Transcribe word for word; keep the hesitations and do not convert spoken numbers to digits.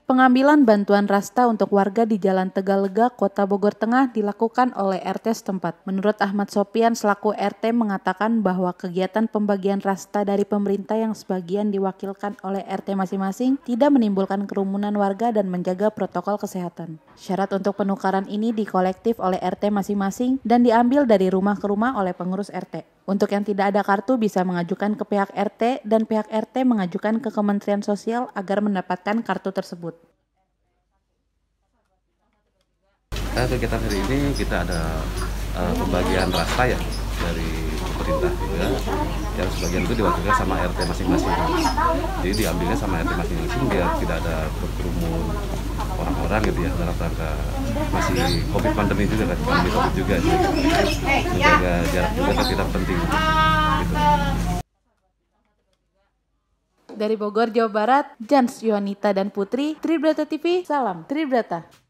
Pengambilan bantuan rasta untuk warga di Jalan Tegalega, Kota Bogor Tengah dilakukan oleh R T setempat. Menurut Ahmad Sopian selaku R T mengatakan bahwa kegiatan pembagian rasta dari pemerintah yang sebagian diwakilkan oleh R T masing-masing tidak menimbulkan kerumunan warga dan menjaga protokol kesehatan. Syarat untuk penukaran ini dikolektif oleh R T masing-masing dan diambil dari rumah ke rumah oleh pengurus R T. Untuk yang tidak ada kartu bisa mengajukan ke pihak R T dan pihak R T mengajukan ke Kementerian Sosial agar mendapatkan kartu tersebut. Nah, kegiatan hari ini kita ada uh, pembagian rasta ya dari pemerintah juga, yang sebagian itu diwakilkan sama R T masing-masing. Jadi diambilnya sama R T masing-masing biar tidak ada berkerumun orang-orang gitu ya, dalam rangka masih COVID pandemi juga kan, pandemi COVID juga, menjaga jarak juga kan kita penting. Gitu. Dari Bogor, Jawa Barat, Jans Yohanita dan Putri, Tribrata T V, salam Tribrata.